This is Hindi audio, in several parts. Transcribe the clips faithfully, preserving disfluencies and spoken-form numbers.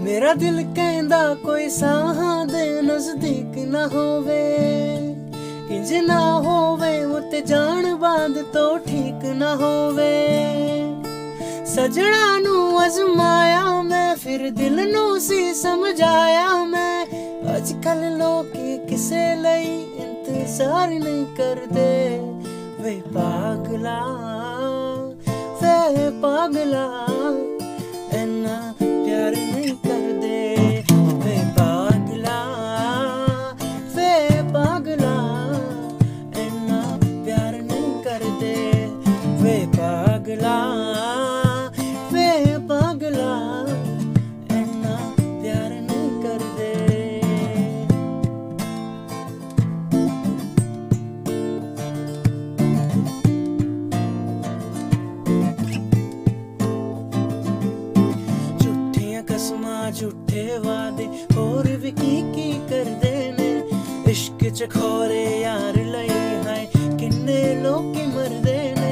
मेरा दिल कहंदा कोई साहां दे नजदीक ना होवे, इंज ना होवे उते जान बाद तो ठीक ना होवे। सजना नू अजमाया मैं, फिर दिल नू सी समझाया मैं। अजकल लोग किसे लई इंतजार नहीं करदे, वे पागला वे पागला इन्ना प्यार नहीं करदे, वे पागला वे पागला इन्ना प्यार नहीं करदे, वे पागला वे पागला इन्ना प्यार नहीं करदे। झूठे वादे होर भी की की करदे ने, इश्क च खोरे यार लई हाय किन्ने लोकी मरदे ने।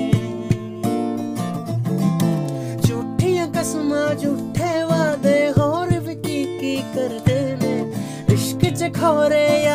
झूठियां कसमां झूठे वादे होर भी की की करदे ने, इश्क च खोरे